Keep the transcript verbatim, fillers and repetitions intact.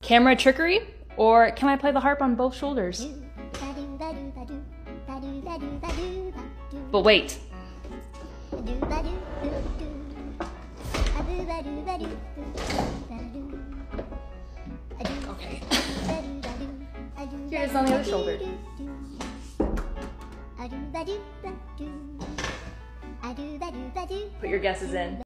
camera trickery, or can I play the harp on both shoulders? But wait. Okay. Here's on the other shoulder. Put your guesses in.